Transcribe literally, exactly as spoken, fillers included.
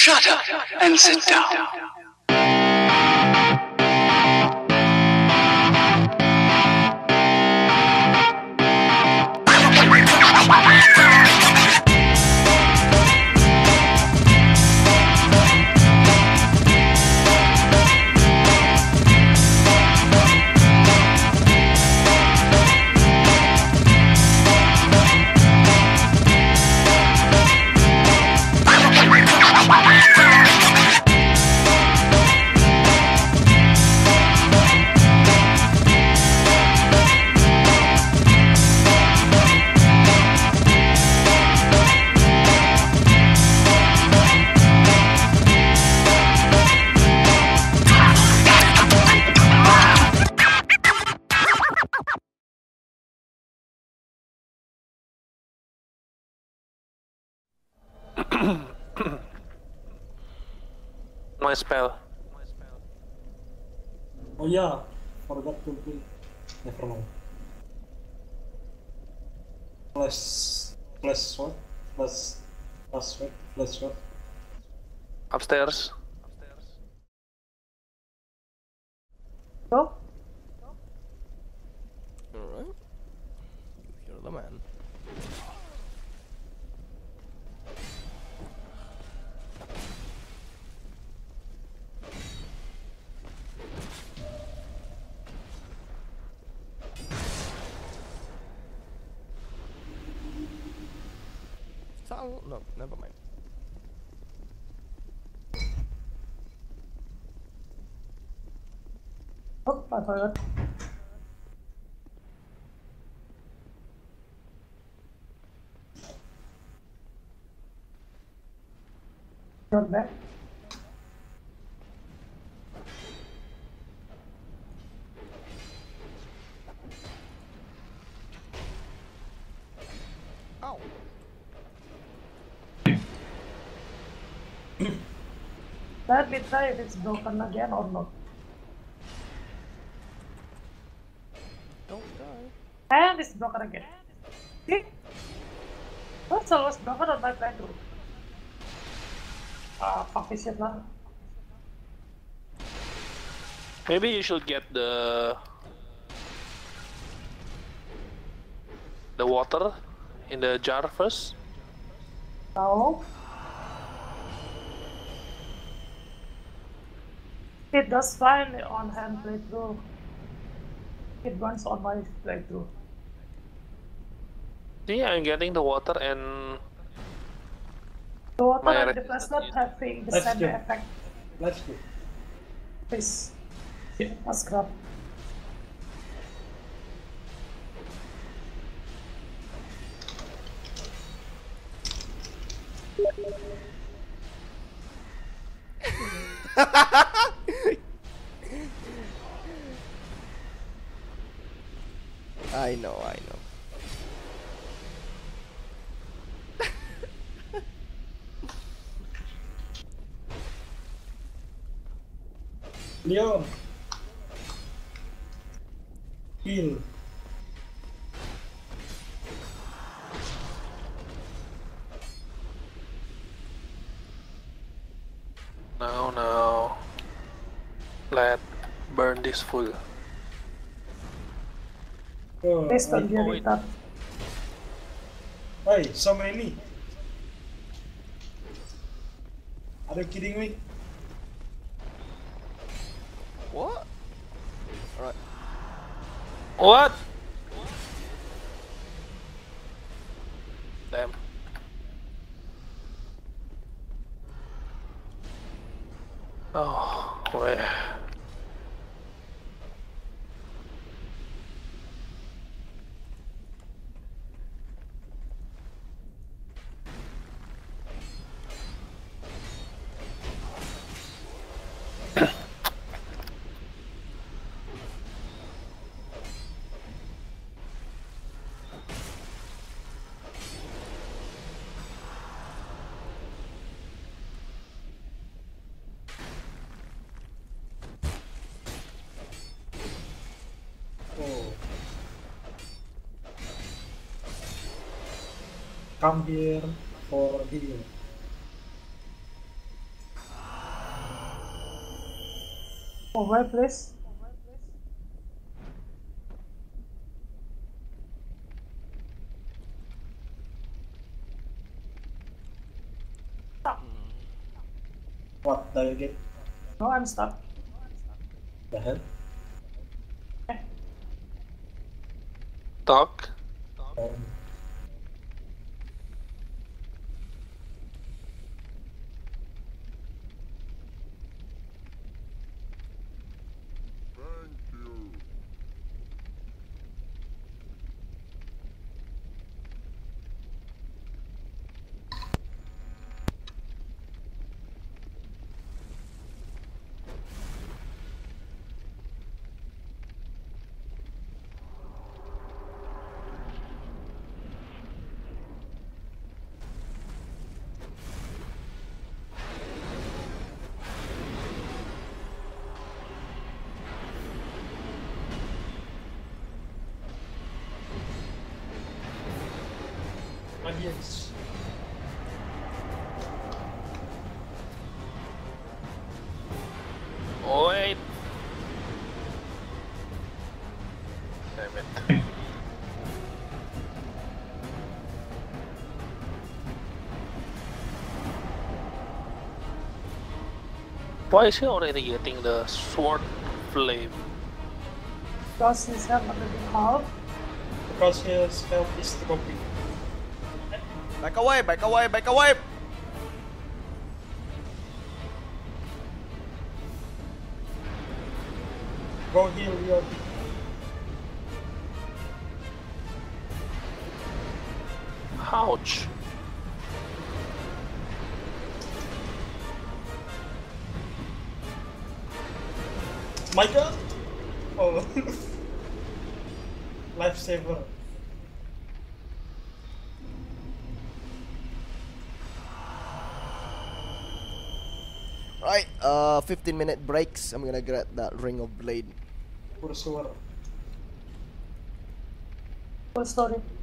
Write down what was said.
Shut up and sit down. My spell. Oh yeah, forgot to play. Never mind. Flash, flash sword, flash, flash sword, flash sword. Upstairs. Go. Alright. You hear the man. Sal no, never mind. Oh, I forgot. Not bad. Ow. Let me try if it's broken again or not. Don't die. And it's broken again. See? That's always broken on my playthrough. Ah, fuck this shit lah. Maybe you should get the the water in the jar first. No. It does fine on hand playthrough. It runs on my playthrough. See, I'm getting the water and The water My and the resistance flashlight is- having the Let's same go. effect. Let's go. Please. Yeah, let's grab. I know, I know. Llyond. Heal. now, now, let burn this full. Oh, Please don't I- get oh, it up. Hey, so many. Are you kidding me? What? Alright. What? Damn. Oh, where? Oh. Come here for heal. Over, please. What do you get? No, I'm stuck. The hell? Talk. Um, Onions. Oh, wait. Damn it. Why is he already getting the sword flame? Because his health already half. Because his health is dropping. Back away, back away, back away! Go heal Llyond. Ouch. My god! Oh. Lifesaver. Right, uh, fifteen minute breaks. I'm gonna grab that ring of blade. Pursuer. Full story.